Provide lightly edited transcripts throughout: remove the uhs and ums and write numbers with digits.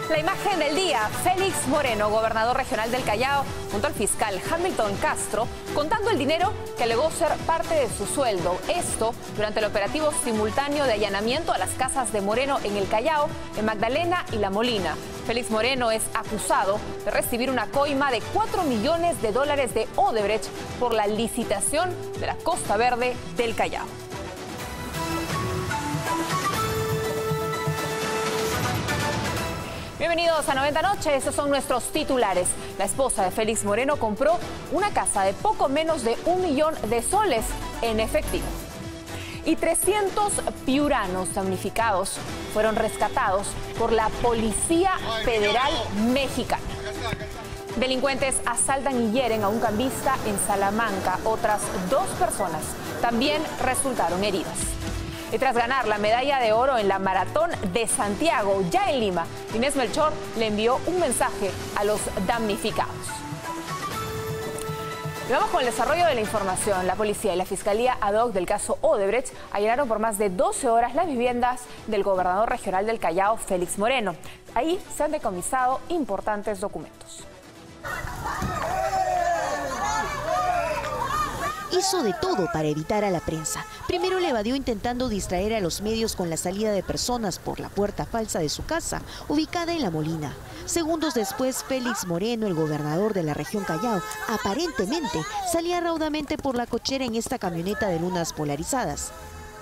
La imagen del día, Félix Moreno, gobernador regional del Callao, junto al fiscal Hamilton Castro, contando el dinero que alegó ser parte de su sueldo. Esto durante el operativo simultáneo de allanamiento a las casas de Moreno en el Callao, en Magdalena y La Molina. Félix Moreno es acusado de recibir una coima de $4 millones de Odebrecht por la licitación de la Costa Verde del Callao. Bienvenidos a 90 Noche, estos son nuestros titulares. La esposa de Félix Moreno compró una casa de poco menos de $1 millón en efectivo. Y 300 piuranos damnificados fueron rescatados por la Policía Federal Mexicana. Delincuentes asaltan y hieren a un cambista en Salamanca. Otras 2 personas también resultaron heridas. Y tras ganar la medalla de oro en la Maratón de Santiago, ya en Lima, Inés Melchor le envió un mensaje a los damnificados. Y vamos con el desarrollo de la información. La policía y la fiscalía ad hoc del caso Odebrecht allanaron por más de 12 horas las viviendas del gobernador regional del Callao, Félix Moreno. Ahí se han decomisado importantes documentos. Hizo de todo para evitar a la prensa. Primero le evadió intentando distraer a los medios con la salida de personas por la puerta falsa de su casa, ubicada en La Molina. Segundos después, Félix Moreno, el gobernador de la región Callao, aparentemente salía raudamente por la cochera en esta camioneta de lunas polarizadas.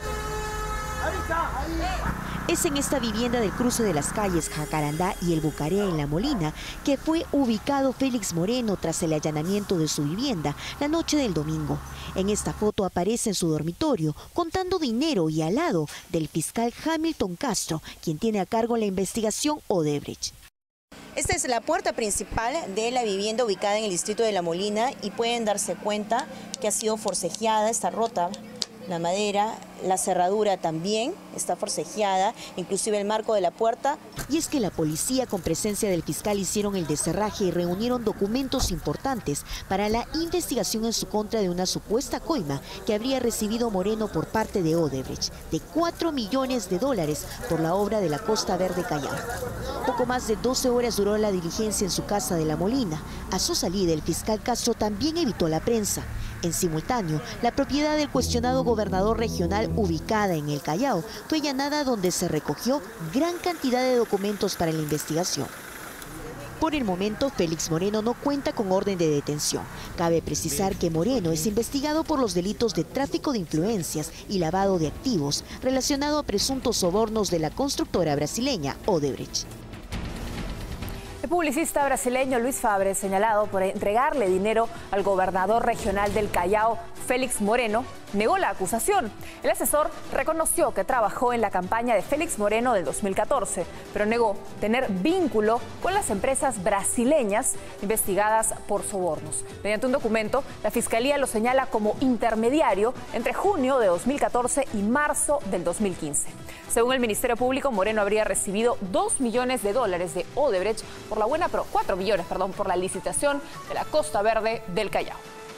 Es en esta vivienda del cruce de las calles Jacarandá y El Bucará en La Molina que fue ubicado Félix Moreno tras el allanamiento de su vivienda la noche del domingo. En esta foto aparece en su dormitorio contando dinero y al lado del fiscal Hamilton Castro, quien tiene a cargo la investigación Odebrecht. Esta es la puerta principal de la vivienda ubicada en el distrito de La Molina y pueden darse cuenta que ha sido forcejeada, está rota. La madera, la cerradura también está forcejeada, inclusive el marco de la puerta. Y es que la policía con presencia del fiscal hicieron el descerraje y reunieron documentos importantes para la investigación en su contra de una supuesta coima que habría recibido Moreno por parte de Odebrecht, de $4 millones por la obra de la Costa Verde Callao. Poco más de 12 horas duró la diligencia en su casa de La Molina. A su salida, el fiscal Castro también evitó la prensa. En simultáneo, la propiedad del cuestionado gobernador regional ubicada en el Callao fue allanada, donde se recogió gran cantidad de documentos para la investigación. Por el momento, Félix Moreno no cuenta con orden de detención. Cabe precisar que Moreno es investigado por los delitos de tráfico de influencias y lavado de activos relacionado a presuntos sobornos de la constructora brasileña Odebrecht. El publicista brasileño Luis Fabre, señalado por entregarle dinero al gobernador regional del Callao, Félix Moreno, negó la acusación. El asesor reconoció que trabajó en la campaña de Félix Moreno del 2014, pero negó tener vínculo con las empresas brasileñas investigadas por sobornos. Mediante un documento, la Fiscalía lo señala como intermediario entre junio de 2014 y marzo del 2015. Según el Ministerio Público, Moreno habría recibido $2 millones de Odebrecht por la $4 millones, por la licitación de la Costa Verde del Callao.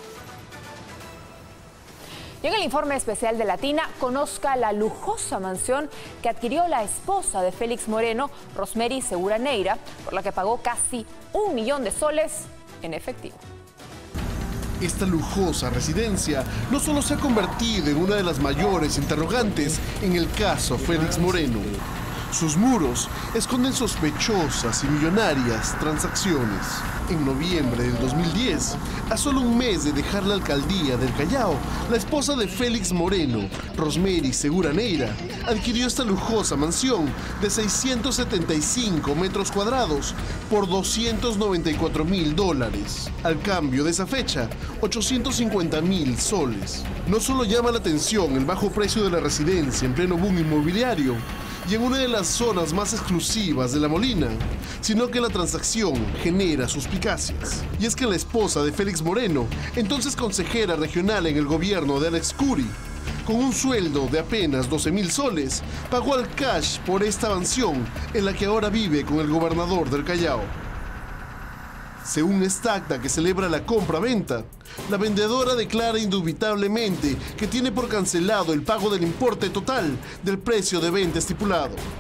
Y en el informe especial de Latina, conozca la lujosa mansión que adquirió la esposa de Félix Moreno, Rosmery Segura Neira, por la que pagó casi $1 millón en efectivo. Esta lujosa residencia no solo se ha convertido en una de las mayores interrogantes en el caso Félix Moreno. Sus muros esconden sospechosas y millonarias transacciones. En noviembre del 2010, a solo un mes de dejar la alcaldía del Callao, la esposa de Félix Moreno, Rosmery Segura Neira, adquirió esta lujosa mansión de 675 metros cuadrados por $294.000. Al cambio de esa fecha, 850.000 soles. No solo llama la atención el bajo precio de la residencia en pleno boom inmobiliario y en una de las zonas más exclusivas de La Molina, sino que la transacción genera suspicacias. Y es que la esposa de Félix Moreno, entonces consejera regional en el gobierno de Alex Curi, con un sueldo de apenas 12.000 soles, pagó al cash por esta mansión en la que ahora vive con el gobernador del Callao. Según esta acta que celebra la compra-venta, la vendedora declara indubitablemente que tiene por cancelado el pago del importe total del precio de venta estipulado.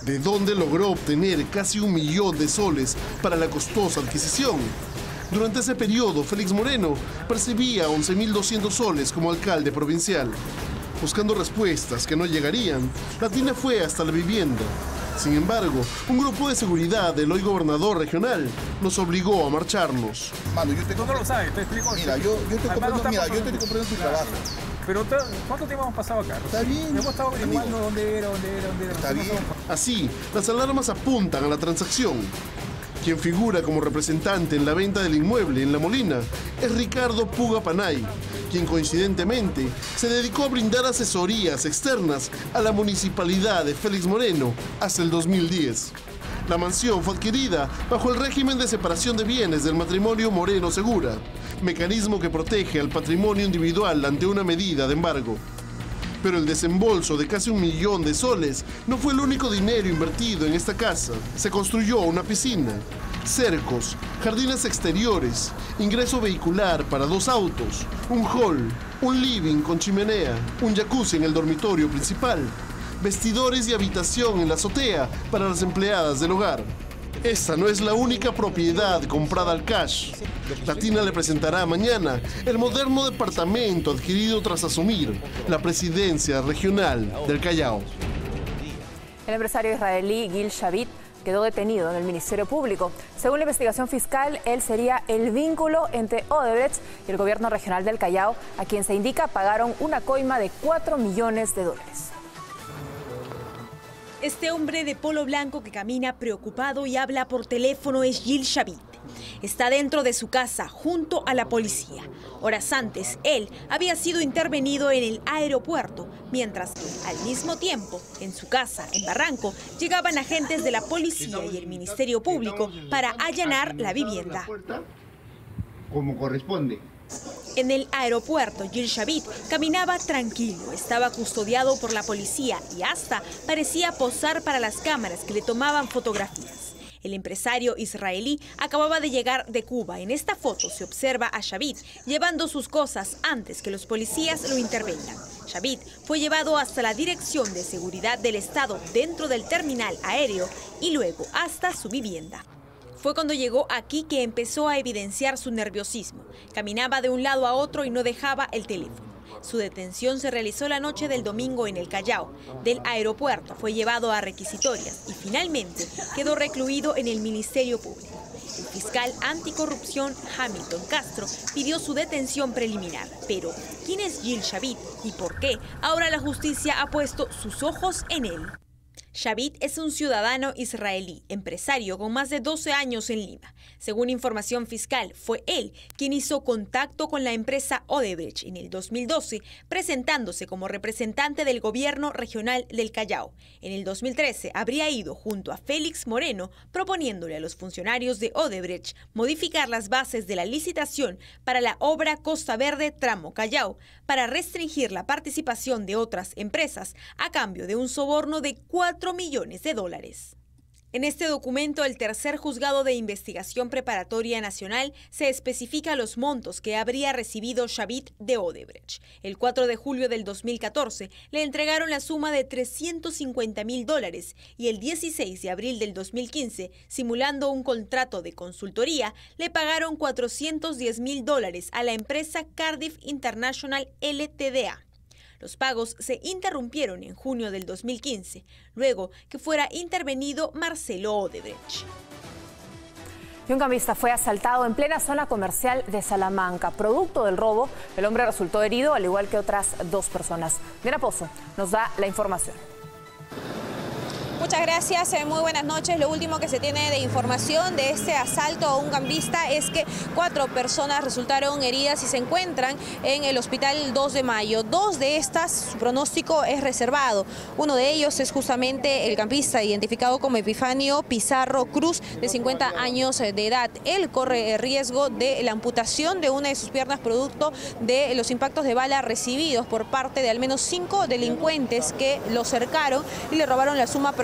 ¿De dónde logró obtener casi 1 millón de soles para la costosa adquisición? Durante ese periodo, Félix Moreno percibía 11.200 soles como alcalde provincial. Buscando respuestas que no llegarían, la Tina fue hasta la vivienda. Sin embargo, un grupo de seguridad del hoy gobernador regional nos obligó a marcharnos. Mano, ¿Tú no lo sabes? Te explico. Mira, yo estoy comprando tu trabajo. Pero ¿cuánto tiempo hemos pasado acá? Está bien. Hemos estado averiguando dónde era. Está bien. Así, las alarmas apuntan a la transacción. Quien figura como representante en la venta del inmueble en La Molina es Ricardo Puga Panay, quien coincidentemente se dedicó a brindar asesorías externas a la municipalidad de Félix Moreno hasta el 2010. La mansión fue adquirida bajo el régimen de separación de bienes del matrimonio Moreno Segura, mecanismo que protege al patrimonio individual ante una medida de embargo. Pero el desembolso de casi 1 millón de soles no fue el único dinero invertido en esta casa. Se construyó una piscina, cercos, jardines exteriores, ingreso vehicular para 2 autos, un hall, un living con chimenea, un jacuzzi en el dormitorio principal, vestidores y habitación en la azotea para las empleadas del hogar. Esta no es la única propiedad comprada al cash. La Tina le presentará mañana el moderno departamento adquirido tras asumir la presidencia regional del Callao. El empresario israelí Gil Shavit quedó detenido en el Ministerio Público. Según la investigación fiscal, él sería el vínculo entre Odebrecht y el gobierno regional del Callao, a quien se indica pagaron una coima de $4 millones. Este hombre de polo blanco que camina preocupado y habla por teléfono es Gil Shavit. Está dentro de su casa junto a la policía. Horas antes, él había sido intervenido en el aeropuerto, mientras que al mismo tiempo, en su casa, en Barranco, llegaban agentes de la policía y el Ministerio Público para allanar la vivienda. Como corresponde. En el aeropuerto, Gil Shavit caminaba tranquilo, estaba custodiado por la policía y hasta parecía posar para las cámaras que le tomaban fotografías. El empresario israelí acababa de llegar de Cuba. En esta foto se observa a Shavit llevando sus cosas antes que los policías lo intervengan. Shavit fue llevado hasta la Dirección de Seguridad del Estado dentro del terminal aéreo y luego hasta su vivienda. Fue cuando llegó aquí que empezó a evidenciar su nerviosismo. Caminaba de un lado a otro y no dejaba el teléfono. Su detención se realizó la noche del domingo en el Callao. Del aeropuerto fue llevado a requisitorias y finalmente quedó recluido en el Ministerio Público. El fiscal anticorrupción Hamilton Castro pidió su detención preliminar. Pero, ¿quién es Gil Shavit y por qué ahora la justicia ha puesto sus ojos en él? Shavit es un ciudadano israelí, empresario con más de 12 años en Lima. Según información fiscal, fue él quien hizo contacto con la empresa Odebrecht en el 2012, presentándose como representante del gobierno regional del Callao. En el 2013 habría ido junto a Félix Moreno proponiéndole a los funcionarios de Odebrecht modificar las bases de la licitación para la obra Costa Verde Tramo Callao para restringir la participación de otras empresas a cambio de un soborno de $4 millones. En este documento, el tercer juzgado de investigación preparatoria nacional se especifica los montos que habría recibido Shavit de Odebrecht. El 4 de julio del 2014 le entregaron la suma de $350.000 y el 16 de abril del 2015, simulando un contrato de consultoría, le pagaron $410.000 a la empresa Cardiff International Ltda. Los pagos se interrumpieron en junio del 2015, luego que fuera intervenido Marcelo Odebrecht. Y un cambista fue asaltado en plena zona comercial de Salamanca. Producto del robo, el hombre resultó herido, al igual que otras 2 personas. Diana Pozo nos da la información. Muchas gracias, muy buenas noches. Lo último que se tiene de información de este asalto a un cambista es que 4 personas resultaron heridas y se encuentran en el hospital 2 de Mayo. 2 de estas, su pronóstico es reservado. Uno de ellos es justamente el campista identificado como Epifanio Pizarro Cruz, de 50 años de edad. Él corre el riesgo de la amputación de una de sus piernas producto de los impactos de bala recibidos por parte de al menos 5 delincuentes que lo cercaron y le robaron la suma aproximada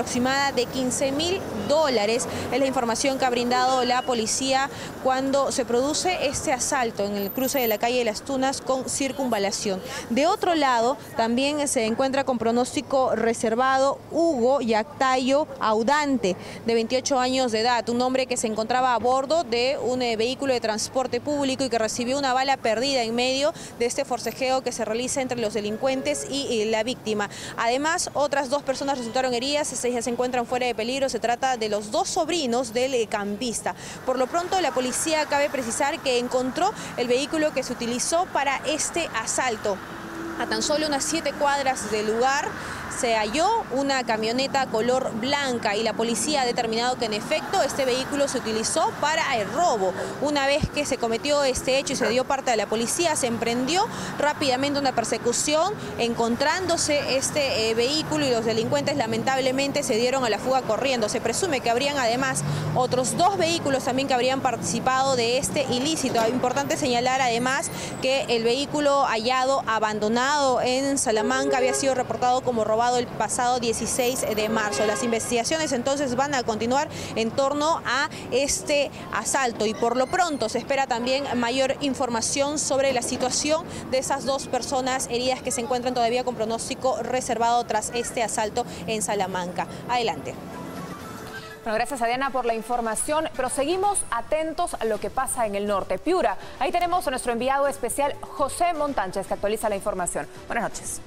aproximada de $15.000. Es la información que ha brindado la policía cuando se produce este asalto en el cruce de la calle de Las Tunas con Circunvalación. De otro lado, también se encuentra con pronóstico reservado Hugo Yactayo Audante, de 28 años de edad, un hombre que se encontraba a bordo de un vehículo de transporte público y que recibió una bala perdida en medio de este forcejeo que se realiza entre los delincuentes y la víctima. Además, otras 2 personas resultaron heridas, ellas se encuentran fuera de peligro. Se trata de los 2 sobrinos del campista. Por lo pronto, la policía cabe precisar que encontró el vehículo que se utilizó para este asalto. A tan solo unas 7 cuadras del lugar se halló una camioneta color blanca y la policía ha determinado que en efecto este vehículo se utilizó para el robo. Una vez que se cometió este hecho y se dio parte de la policía, se emprendió rápidamente una persecución encontrándose este vehículo y los delincuentes lamentablemente se dieron a la fuga corriendo. Se presume que habrían además otros 2 vehículos también que habrían participado de este ilícito. Importante señalar además que el vehículo hallado abandonado en Salamanca había sido reportado como robado el pasado 16 de marzo. Las investigaciones entonces van a continuar en torno a este asalto y por lo pronto se espera también mayor información sobre la situación de esas 2 personas heridas que se encuentran todavía con pronóstico reservado tras este asalto en Salamanca. Adelante. Bueno, gracias a Diana por la información, pero seguimos atentos a lo que pasa en el norte. Piura, ahí tenemos a nuestro enviado especial José Montánchez que actualiza la información. Buenas noches.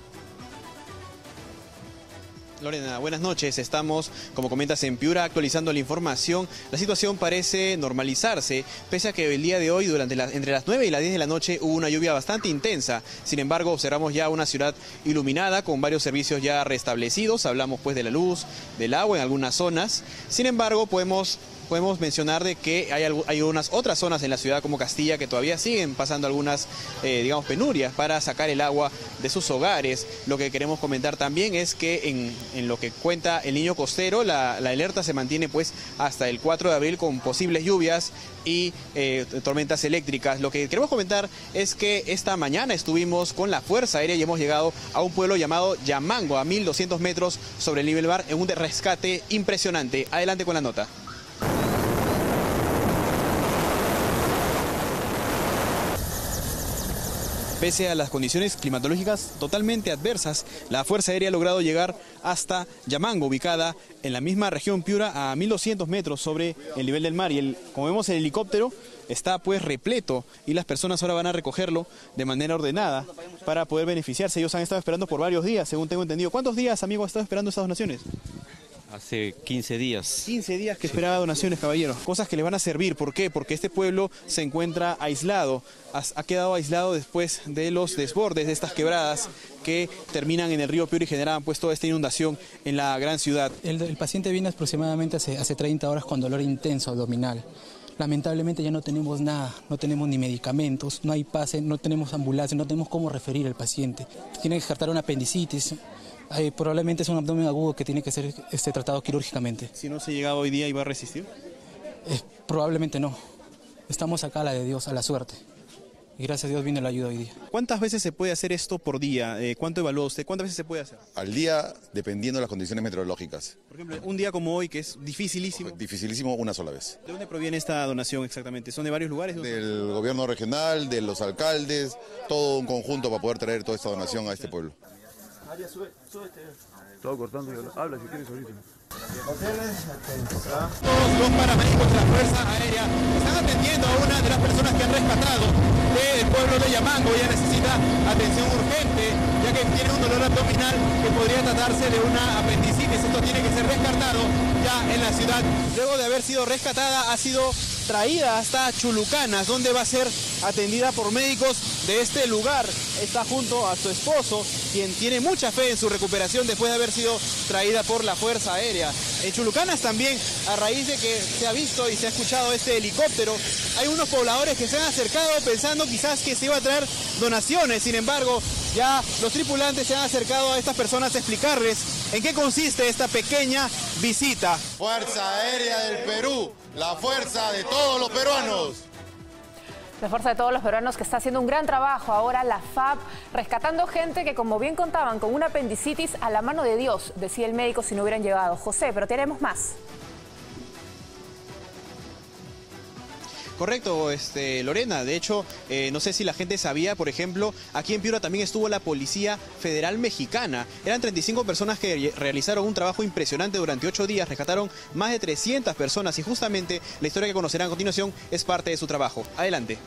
Lorena, buenas noches. Estamos, como comentas, en Piura actualizando la información. La situación parece normalizarse, pese a que el día de hoy, entre las 9 y las 10 de la noche, hubo una lluvia bastante intensa. Sin embargo, observamos ya una ciudad iluminada con varios servicios ya restablecidos. Hablamos pues de la luz, del agua en algunas zonas. Sin embargo, podemos mencionar de que hay unas otras zonas en la ciudad como Castilla que todavía siguen pasando algunas, penurias para sacar el agua de sus hogares. Lo que queremos comentar también es que en lo que cuenta el Niño Costero, la alerta se mantiene pues hasta el 4 de abril con posibles lluvias y tormentas eléctricas. Lo que queremos comentar es que esta mañana estuvimos con la Fuerza Aérea y hemos llegado a un pueblo llamado Yamango, a 1200 metros sobre el nivel del mar, en un rescate impresionante. Adelante con la nota. Pese a las condiciones climatológicas totalmente adversas, la Fuerza Aérea ha logrado llegar hasta Yamango, ubicada en la misma región Piura, a 1200 metros sobre el nivel del mar. Y como vemos, el helicóptero está pues repleto y las personas ahora van a recogerlo de manera ordenada para poder beneficiarse. Ellos han estado esperando por varios días, según tengo entendido. ¿Cuántos días, amigo, ha estado esperando estas donaciones? Hace 15 días. 15 días que esperaba donaciones, caballero. Cosas que le van a servir. ¿Por qué? Porque este pueblo se encuentra aislado. Ha quedado aislado después de los desbordes de estas quebradas que terminan en el río Piura y generaban pues toda esta inundación en la gran ciudad. El paciente viene aproximadamente hace 30 horas con dolor intenso abdominal. Lamentablemente ya no tenemos nada, no tenemos ni medicamentos, no hay pase, no tenemos ambulancia, no tenemos cómo referir al paciente. Tiene que descartar una apendicitis. Probablemente es un abdomen agudo que tiene que ser tratado quirúrgicamente. Si no se llegaba hoy día, ¿iba a resistir? Probablemente no. Estamos acá a la de Dios, a la suerte. Y gracias a Dios viene la ayuda hoy día. ¿Cuántas veces se puede hacer esto por día? ¿Cuánto evalúa usted? ¿Cuántas veces se puede hacer? Al día, dependiendo de las condiciones meteorológicas. Por ejemplo, un día como hoy, que es dificilísimo. Dificilísimo, una sola vez. ¿De dónde proviene esta donación exactamente? ¿Son de varios lugares? Del gobierno regional, de los alcaldes, todo un conjunto para poder traer toda esta donación a este pueblo. Todo cortando, habla si quieres ahorita. Los paramédicos de la Fuerza Aérea están atendiendo a una de las personas que han rescatado del pueblo de Yamango. Ella necesita atención urgente, ya que tiene un dolor abdominal que podría tratarse de una apendicitis. Esto tiene que ser descartado ya en la ciudad. Luego de haber sido rescatada, ha sido traída hasta Chulucanas, donde va a ser atendida por médicos de este lugar. Está junto a su esposo, quien tiene mucha fe en su recuperación después de haber sido traída por la Fuerza Aérea. En Chulucanas también, a raíz de que se ha visto y se ha escuchado este helicóptero, hay unos pobladores que se han acercado pensando quizás que se iba a traer donaciones. Sin embargo, ya los tripulantes se han acercado a estas personas a explicarles en qué consiste esta pequeña visita. Fuerza Aérea del Perú, la fuerza de todos los peruanos. La fuerza de todos los peruanos que está haciendo un gran trabajo ahora, la FAP, rescatando gente que, como bien contaban, con una apendicitis a la mano de Dios, decía el médico, si no hubieran llegado. José, pero tenemos más. Correcto, Lorena. De hecho, no sé si la gente sabía, por ejemplo, aquí en Piura también estuvo la Policía Federal Mexicana. Eran 35 personas que realizaron un trabajo impresionante durante 8 días, rescataron más de 300 personas y justamente la historia que conocerán a continuación es parte de su trabajo. Adelante.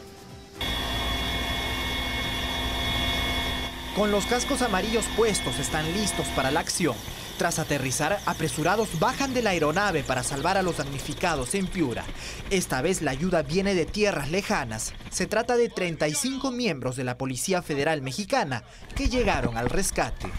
Con los cascos amarillos puestos están listos para la acción. Tras aterrizar, apresurados bajan de la aeronave para salvar a los damnificados en Piura. Esta vez la ayuda viene de tierras lejanas. Se trata de 35 miembros de la Policía Federal Mexicana que llegaron al rescate.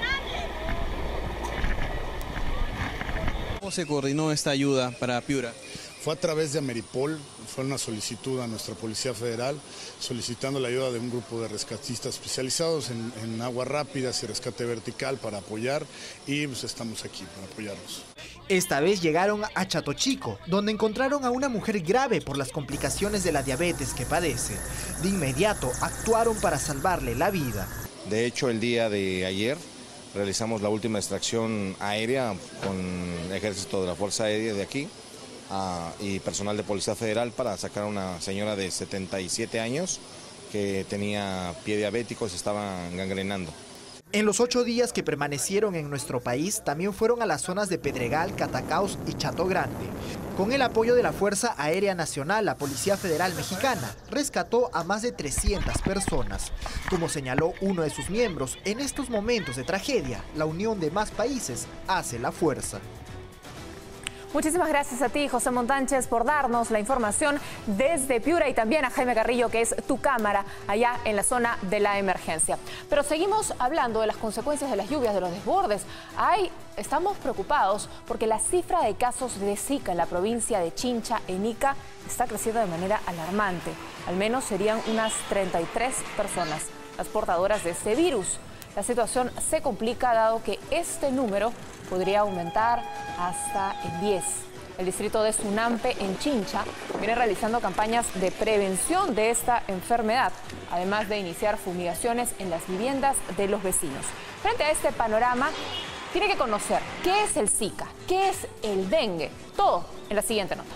¿Cómo se coordinó esta ayuda para Piura? Fue a través de Ameripol, fue una solicitud a nuestra Policía Federal solicitando la ayuda de un grupo de rescatistas especializados en aguas rápidas y rescate vertical para apoyar y pues estamos aquí para apoyarlos. Esta vez llegaron a Chatochico, donde encontraron a una mujer grave por las complicaciones de la diabetes que padece. De inmediato actuaron para salvarle la vida. De hecho, el día de ayer realizamos la última extracción aérea con el ejército de la Fuerza Aérea de aquí. Y personal de Policía Federal para sacar a una señora de 77 años que tenía pie diabético y se estaba gangrenando. En los 8 días que permanecieron en nuestro país, también fueron a las zonas de Pedregal, Catacaos y Chato Grande. Con el apoyo de la Fuerza Aérea Nacional, la Policía Federal Mexicana rescató a más de 300 personas. Como señaló uno de sus miembros, en estos momentos de tragedia, la unión de más países hace la fuerza. Muchísimas gracias a ti, José Montánchez, por darnos la información desde Piura y también a Jaime Carrillo, que es tu cámara allá en la zona de la emergencia. Pero seguimos hablando de las consecuencias de las lluvias, de los desbordes. Estamos preocupados porque la cifra de casos de Zika en la provincia de Chincha, en Ica, está creciendo de manera alarmante. Al menos serían unas 33 personas las portadoras de este virus. La situación se complica dado que este número podría aumentar hasta en 10. El distrito de Sunampe, en Chincha, viene realizando campañas de prevención de esta enfermedad, además de iniciar fumigaciones en las viviendas de los vecinos. Frente a este panorama, tiene que conocer qué es el Zika, qué es el dengue, todo en la siguiente nota.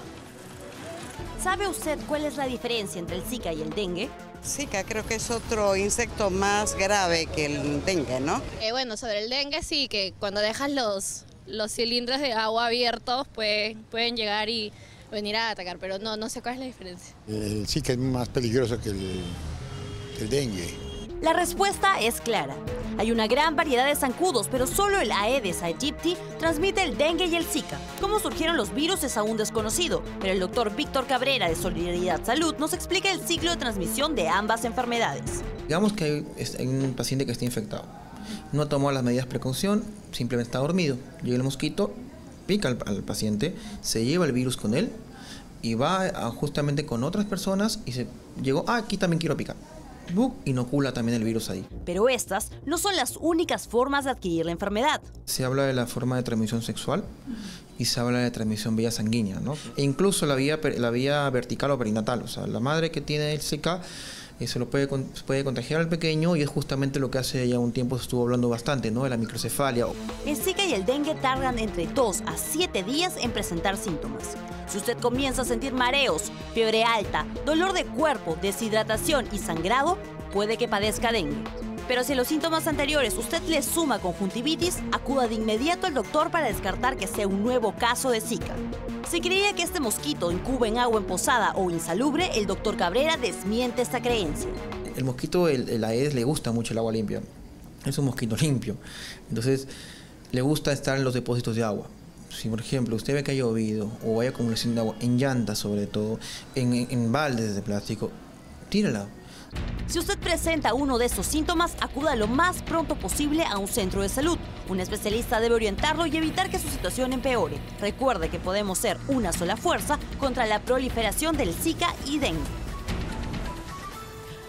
¿Sabe usted cuál es la diferencia entre el Zika y el dengue? Zika creo que es otro insecto más grave que el dengue, ¿no? Bueno, sobre el dengue sí, que cuando dejas los cilindros de agua abiertos pueden llegar y venir a atacar, pero no sé cuál es la diferencia. El Zika es más peligroso que el dengue. La respuesta es clara. Hay una gran variedad de zancudos, pero solo el Aedes aegypti transmite el dengue y el Zika. Cómo surgieron los virus es aún desconocido, pero el doctor Víctor Cabrera de Solidaridad Salud nos explica el ciclo de transmisión de ambas enfermedades. Digamos que hay un paciente que está infectado. No tomó las medidas de precaución, simplemente está dormido. Llega el mosquito, pica al paciente, se lleva el virus con él y va justamente con otras personas y llegó, aquí también quiero picar. Inocula también el virus ahí. Pero estas no son las únicas formas de adquirir la enfermedad. Se habla de la forma de transmisión sexual y se habla de transmisión vía sanguínea, ¿no? E incluso la vía vertical o perinatal, o sea, la madre que tiene el Zika se lo puede contagiar al pequeño y es justamente lo que hace ya un tiempo se estuvo hablando bastante, ¿no? De la microcefalia. El Zika y el dengue tardan entre 2 a 7 días en presentar síntomas. Si usted comienza a sentir mareos, fiebre alta, dolor de cuerpo, deshidratación y sangrado, puede que padezca dengue. Pero si a los síntomas anteriores usted le suma conjuntivitis, acuda de inmediato al doctor para descartar que sea un nuevo caso de Zika. Si creía que este mosquito incuba en agua emposada o insalubre, el doctor Cabrera desmiente esta creencia. El mosquito, el Aedes, le gusta mucho el agua limpia. Es un mosquito limpio. Entonces, le gusta estar en los depósitos de agua. Si, por ejemplo, usted ve que ha llovido o hay acumulación de agua en llantas, sobre todo, en baldes de plástico, tírala. Si usted presenta uno de estos síntomas, acuda lo más pronto posible a un centro de salud. Un especialista debe orientarlo y evitar que su situación empeore. Recuerde que podemos ser una sola fuerza contra la proliferación del Zika y dengue.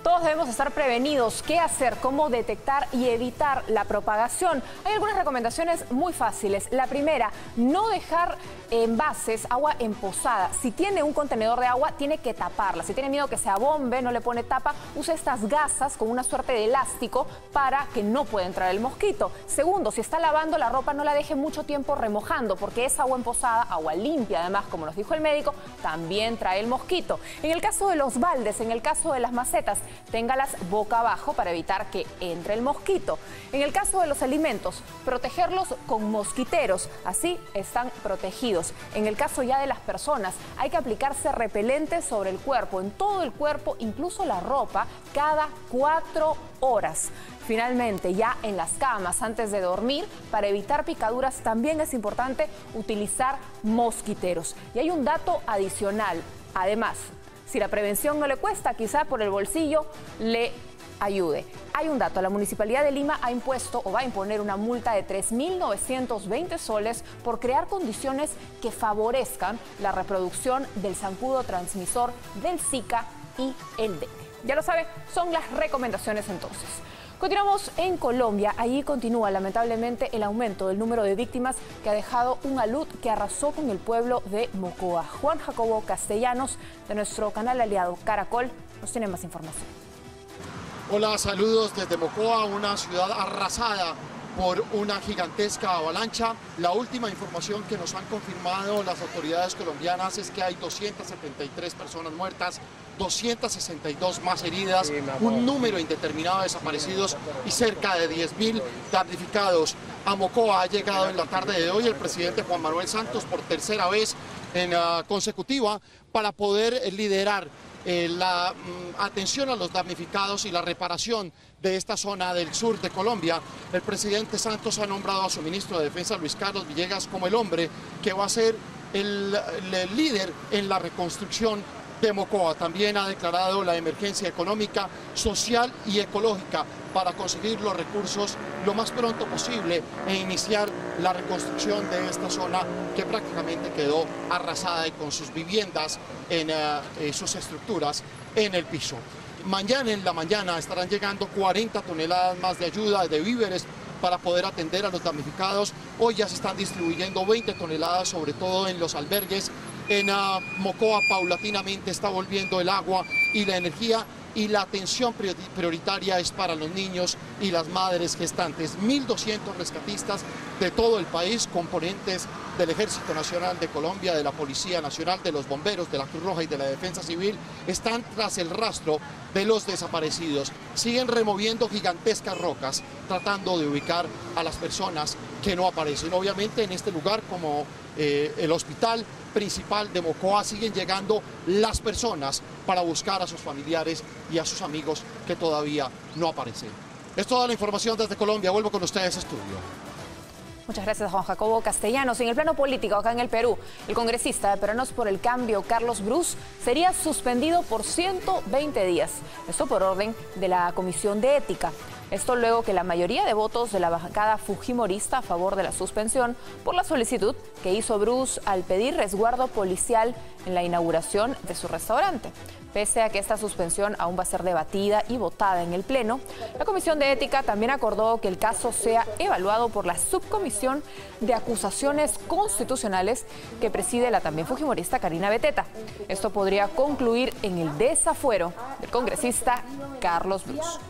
Todos debemos estar prevenidos. ¿Qué hacer? ¿Cómo detectar y evitar la propagación? Hay algunas recomendaciones muy fáciles. La primera, no dejar envases, agua empozada. Si tiene un contenedor de agua, tiene que taparla. Si tiene miedo que se abombe, no le pone tapa, use estas gasas con una suerte de elástico para que no pueda entrar el mosquito. Segundo, si está lavando la ropa, no la deje mucho tiempo remojando, porque esa agua empozada, agua limpia además, como nos dijo el médico, también trae el mosquito. En el caso de los baldes, en el caso de las macetas, téngalas boca abajo para evitar que entre el mosquito. En el caso de los alimentos, protegerlos con mosquiteros, así están protegidos. En el caso ya de las personas, hay que aplicarse repelente sobre el cuerpo, en todo el cuerpo, incluso la ropa, cada 4 horas. Finalmente, ya en las camas, antes de dormir, para evitar picaduras, también es importante utilizar mosquiteros. Y hay un dato adicional, además, si la prevención no le cuesta, quizá por el bolsillo le ayude. Hay un dato, la Municipalidad de Lima ha impuesto o va a imponer una multa de 3.920 soles por crear condiciones que favorezcan la reproducción del zancudo transmisor del Zika y el dengue. Ya lo sabe, son las recomendaciones entonces. Continuamos en Colombia. Allí continúa lamentablemente el aumento del número de víctimas que ha dejado un alud que arrasó con el pueblo de Mocoa. Juan Jacobo Castellanos, de nuestro canal aliado Caracol, nos tiene más información. Hola, saludos desde Mocoa, una ciudad arrasada por una gigantesca avalancha. La última información que nos han confirmado las autoridades colombianas es que hay 273 personas muertas, 262 más heridas, un número indeterminado de desaparecidos y cerca de 10.000 damnificados. A Mocoa ha llegado en la tarde de hoy el presidente Juan Manuel Santos por tercera vez consecutiva para poder liderar la atención a los damnificados y la reparación de esta zona del sur de Colombia. El presidente Santos ha nombrado a su ministro de Defensa, Luis Carlos Villegas, como el hombre que va a ser el líder en la reconstrucción de Mocoa. También ha declarado la emergencia económica, social y ecológica para conseguir los recursos lo más pronto posible e iniciar la reconstrucción de esta zona que prácticamente quedó arrasada y con sus viviendas en sus estructuras en el piso. Mañana en la mañana estarán llegando 40 toneladas más de ayuda, de víveres, para poder atender a los damnificados. Hoy ya se están distribuyendo 20 toneladas, sobre todo en los albergues. En Mocoa paulatinamente está volviendo el agua y la energía, y la atención prioritaria es para los niños y las madres gestantes. 1.200 rescatistas de todo el país, componentes del Ejército Nacional de Colombia, de la Policía Nacional, de los bomberos, de la Cruz Roja y de la Defensa Civil, están tras el rastro de los desaparecidos. Siguen removiendo gigantescas rocas, tratando de ubicar a las personas que no aparecen. Obviamente en este lugar, como el hospital principal de Mocoa, siguen llegando las personas para buscar a sus familiares y a sus amigos que todavía no aparecen. Es toda la información desde Colombia. Vuelvo con ustedes a estudio. Muchas gracias, Juan Jacobo Castellanos. En el plano político, acá en el Perú, el congresista de Peruanos por el Cambio, Carlos Brus, sería suspendido por 120 días. Esto por orden de la Comisión de Ética. Esto luego que la mayoría de votos de la bancada fujimorista a favor de la suspensión por la solicitud que hizo Brus al pedir resguardo policial en la inauguración de su restaurante. Pese a que esta suspensión aún va a ser debatida y votada en el Pleno, la Comisión de Ética también acordó que el caso sea evaluado por la Subcomisión de Acusaciones Constitucionales que preside la también fujimorista Karina Beteta. Esto podría concluir en el desafuero del congresista Carlos Brus.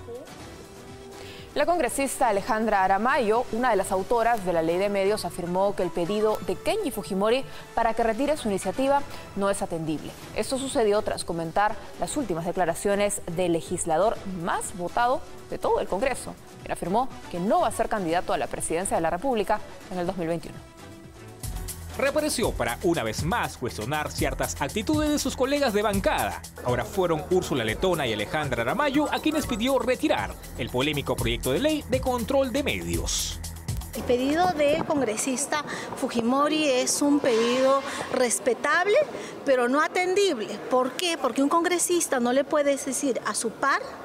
La congresista Alejandra Aramayo, una de las autoras de la Ley de Medios, afirmó que el pedido de Kenji Fujimori para que retire su iniciativa no es atendible. Esto sucedió tras comentar las últimas declaraciones del legislador más votado de todo el Congreso, quien afirmó que no va a ser candidato a la presidencia de la República en el 2021. Reapareció para una vez más cuestionar ciertas actitudes de sus colegas de bancada. Ahora fueron Úrsula Letona y Alejandra Aramayo a quienes pidió retirar el polémico proyecto de ley de control de medios. El pedido del congresista Fujimori es un pedido respetable, pero no atendible. ¿Por qué? Porque un congresista no le puede decir a su par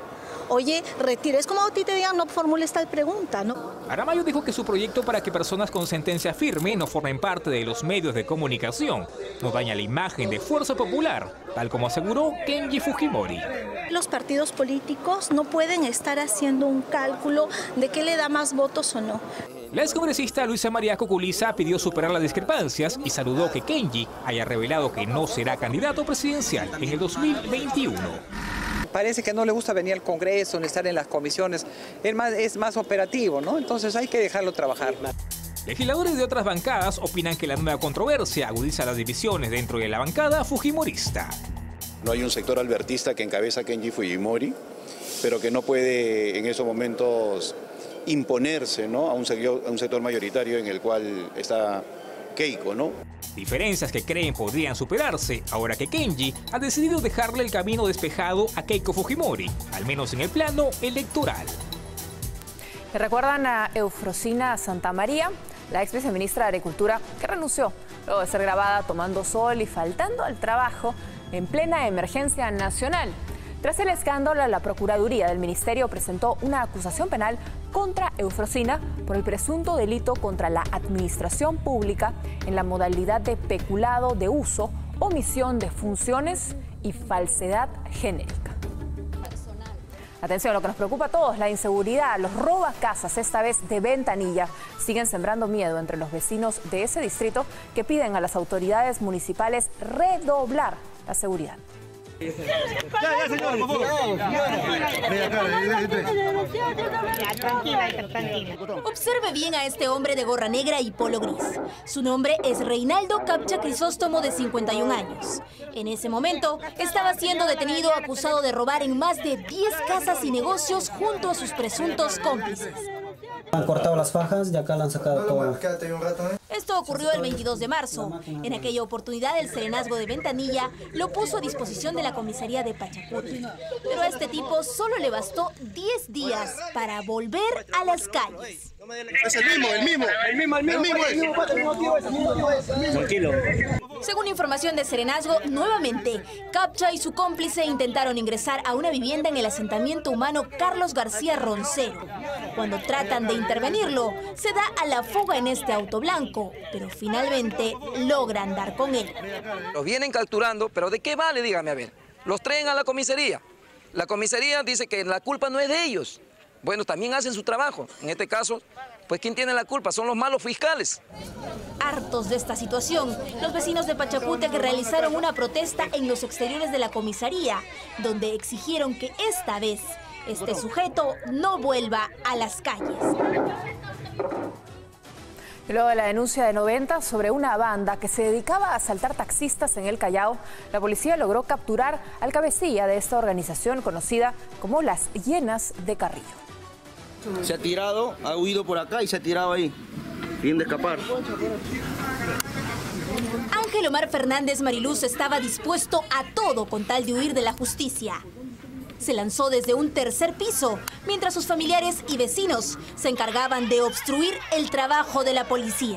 oye, retire. Es como a ti te digan, no formules tal pregunta, ¿no? Aramayo dijo que su proyecto para que personas con sentencia firme no formen parte de los medios de comunicación no daña la imagen de Fuerza Popular, tal como aseguró Kenji Fujimori. Los partidos políticos no pueden estar haciendo un cálculo de qué le da más votos o no. La excongresista Luisa María Coculiza pidió superar las discrepancias y saludó que Kenji haya revelado que no será candidato presidencial en el 2021. Parece que no le gusta venir al Congreso ni estar en las comisiones, es más operativo, ¿no? Entonces hay que dejarlo trabajar. Legisladores de otras bancadas opinan que la nueva controversia agudiza las divisiones dentro de la bancada fujimorista. No hay un sector albertista que encabeza Kenji Fujimori, pero que no puede en esos momentos imponerse, ¿no?, a un sector mayoritario en el cual está Keiko, ¿no? Diferencias que creen podrían superarse ahora que Kenji ha decidido dejarle el camino despejado a Keiko Fujimori, al menos en el plano electoral. ¿Recuerdan a Eufrosina Santamaría, la ex viceministra de Agricultura, que renunció luego de ser grabada tomando sol y faltando al trabajo en plena emergencia nacional? Tras el escándalo, la Procuraduría del Ministerio presentó una acusación penal contra Eufrosina por el presunto delito contra la administración pública en la modalidad de peculado de uso, omisión de funciones y falsedad genérica. Atención, lo que nos preocupa a todos, la inseguridad, los robacasas, esta vez de Ventanilla, siguen sembrando miedo entre los vecinos de ese distrito que piden a las autoridades municipales redoblar la seguridad. Ya, señor, por favor. Observe bien a este hombre de gorra negra y polo gris. Su nombre es Reinaldo Capcha Crisóstomo, de 51 años. En ese momento, estaba siendo detenido acusado de robar en más de 10 casas y negocios junto a sus presuntos cómplices. Han cortado las fajas y acá la han sacado todo. Esto ocurrió el 22 de marzo. En aquella oportunidad, el serenazgo de Ventanilla lo puso a disposición de la comisaría de Pachacuti. Pero a este tipo solo le bastó 10 días para volver a las calles. Es el mismo. Tranquilo. Según información de Serenazgo, nuevamente, Capcha y su cómplice intentaron ingresar a una vivienda en el asentamiento humano Carlos García Roncero. Cuando tratan de intervenirlo, se da a la fuga en este auto blanco, pero finalmente logran dar con él. Los vienen capturando, pero ¿de qué vale? Dígame, a ver. Los traen a la comisaría. La comisaría dice que la culpa no es de ellos. Bueno, también hacen su trabajo. En este caso, pues ¿quién tiene la culpa? Son los malos fiscales. Hartos de esta situación, los vecinos de Pachacútec realizaron una protesta en los exteriores de la comisaría, donde exigieron que esta vez este sujeto no vuelva a las calles. Luego de la denuncia de 90 sobre una banda que se dedicaba a asaltar taxistas en el Callao, la policía logró capturar al cabecilla de esta organización conocida como las Hienas de Carrillo. Se ha tirado, ha huido por acá y se ha tirado ahí, bien de escapar. Ángel Omar Fernández Mariluz estaba dispuesto a todo con tal de huir de la justicia. Se lanzó desde un tercer piso, mientras sus familiares y vecinos se encargaban de obstruir el trabajo de la policía.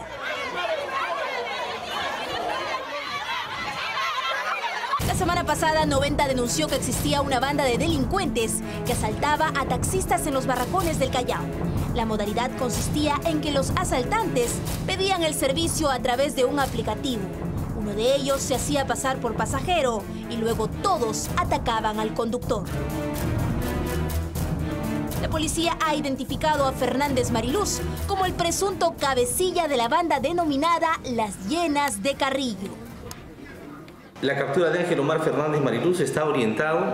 La semana pasada, 90 denunció que existía una banda de delincuentes que asaltaba a taxistas en los barracones del Callao. La modalidad consistía en que los asaltantes pedían el servicio a través de un aplicativo. Uno de ellos se hacía pasar por pasajero y luego todos atacaban al conductor. La policía ha identificado a Fernández Mariluz como el presunto cabecilla de la banda denominada Las Hienas de Carrillo. La captura de Ángel Omar Fernández Mariluz está orientado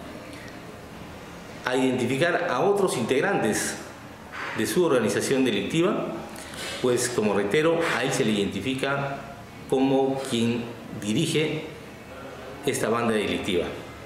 a identificar a otros integrantes de su organización delictiva, pues como reitero, a él se le identifica como quien dirige esta banda delictiva.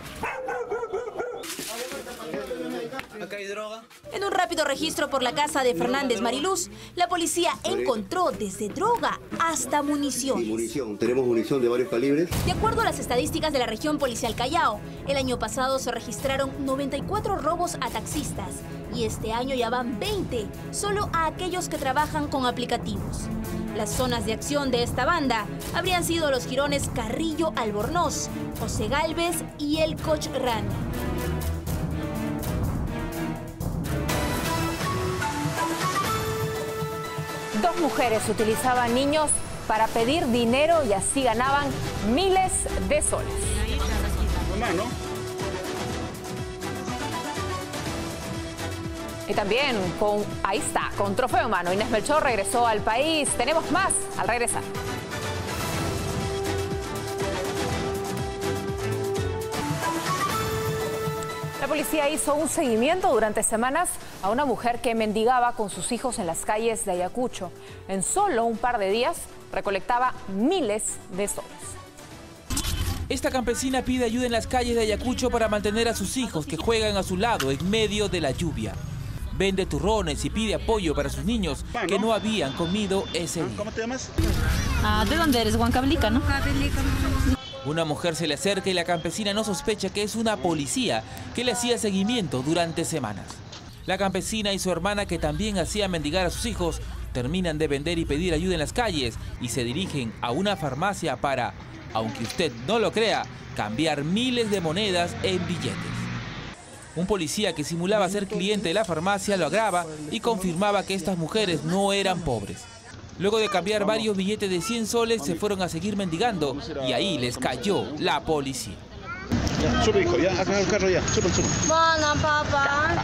Acá hay droga. En un rápido registro por la casa de Fernández Mariluz, la policía encontró desde droga hasta municiones. Tenemos munición de varios calibres. De acuerdo a las estadísticas de la región policial Callao, el año pasado se registraron 94 robos a taxistas y este año ya van 20, solo a aquellos que trabajan con aplicativos. Las zonas de acción de esta banda habrían sido los jirones Carrillo Albornoz, José Gálvez y el Cochrane. 2 mujeres utilizaban niños para pedir dinero y así ganaban miles de soles. Y también con trofeo en mano, Inés Melchor regresó al país. Tenemos más al regresar. La policía hizo un seguimiento durante semanas a una mujer que mendigaba con sus hijos en las calles de Ayacucho. En solo un par de días recolectaba miles de soles. Esta campesina pide ayuda en las calles de Ayacucho para mantener a sus hijos que juegan a su lado en medio de la lluvia. Vende turrones y pide apoyo para sus niños que no habían comido ese día. ¿Cómo te llamas? ¿De dónde eres? Huancavelica, ¿no? Una mujer se le acerca y la campesina no sospecha que es una policía que le hacía seguimiento durante semanas. La campesina y su hermana, que también hacía mendigar a sus hijos, terminan de vender y pedir ayuda en las calles y se dirigen a una farmacia para, aunque usted no lo crea, cambiar miles de monedas en billetes. Un policía que simulaba ser cliente de la farmacia lo agrava y confirmaba que estas mujeres no eran pobres. Luego de cambiar varios billetes de 100 soles, se fueron a seguir mendigando y ahí les cayó la policía. Ya, sube, hijo, ya, hagan el carro ya, sube. Papá.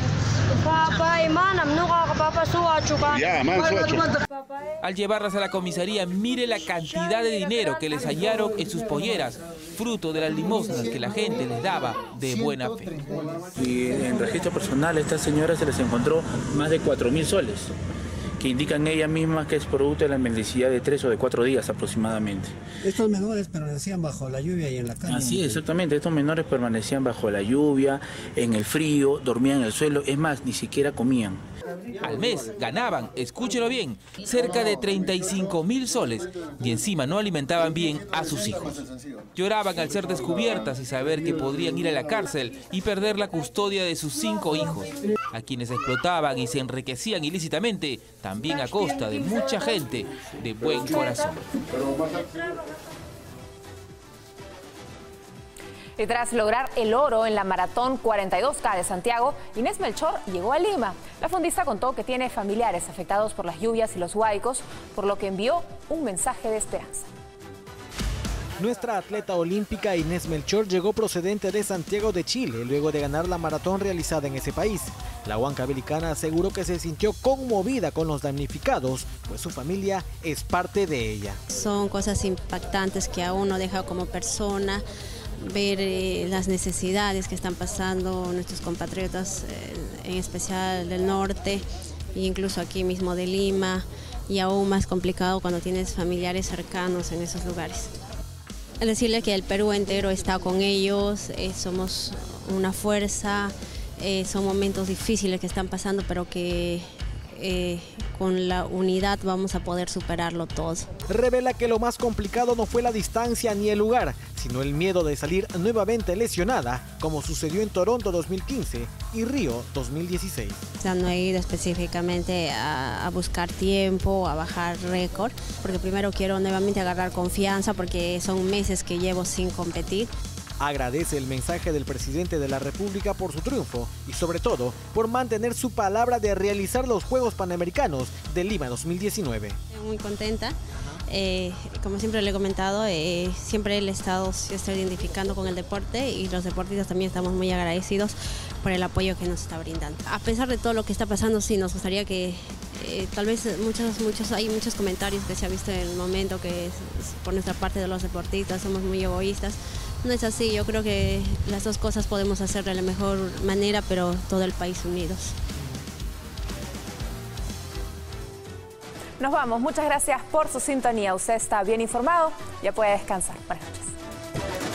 Al llevarlas a la comisaría, mire la cantidad de dinero que les hallaron en sus polleras, fruto de las limosnas que la gente les daba de buena fe. Y en registro personal a estas señoras se les encontró más de 4.000 soles, que indican ellas mismas que es producto de la mendicidad de 3 o de 4 días aproximadamente. Estos menores permanecían bajo la lluvia y en la calle. Así es, exactamente. Estos menores permanecían bajo la lluvia, en el frío, dormían en el suelo, es más, ni siquiera comían. Al mes ganaban, escúchelo bien, cerca de 35.000 soles y encima no alimentaban bien a sus hijos. Lloraban al ser descubiertas y saber que podrían ir a la cárcel y perder la custodia de sus 5 hijos, a quienes explotaban y se enriquecían ilícitamente, también a costa de mucha gente de buen corazón. Y tras lograr el oro en la maratón 42K de Santiago, Inés Melchor llegó a Lima. La fondista contó que tiene familiares afectados por las lluvias y los huaicos, por lo que envió un mensaje de esperanza. Nuestra atleta olímpica Inés Melchor llegó procedente de Santiago de Chile luego de ganar la maratón realizada en ese país. La huancavelicana aseguró que se sintió conmovida con los damnificados, pues su familia es parte de ella. Son cosas impactantes que a uno deja como persona, ver las necesidades que están pasando nuestros compatriotas, en especial del norte, e incluso aquí mismo de Lima, y aún más complicado cuando tienes familiares cercanos en esos lugares. Decirle que el Perú entero está con ellos, somos una fuerza, son momentos difíciles que están pasando, pero que con la unidad vamos a poder superarlo todo. Revela que lo más complicado no fue la distancia ni el lugar, sino el miedo de salir nuevamente lesionada, como sucedió en Toronto 2015 y Río 2016. O sea, no he ido específicamente a buscar tiempo, a bajar récord, porque primero quiero nuevamente agarrar confianza, porque son meses que llevo sin competir. Agradece el mensaje del presidente de la República por su triunfo y sobre todo por mantener su palabra de realizar los Juegos Panamericanos de Lima 2019. Muy contenta. Como siempre le he comentado, siempre el Estado se está identificando con el deporte y los deportistas también estamos muy agradecidos por el apoyo que nos está brindando. A pesar de todo lo que está pasando, sí nos gustaría que tal vez hay muchos comentarios que se ha visto en el momento que por nuestra parte de los deportistas somos muy egoístas. No es así, yo creo que las dos cosas podemos hacer de la mejor manera, pero todo el país unidos. Nos vamos, muchas gracias por su sintonía. Usted está bien informado, ya puede descansar. Buenas noches.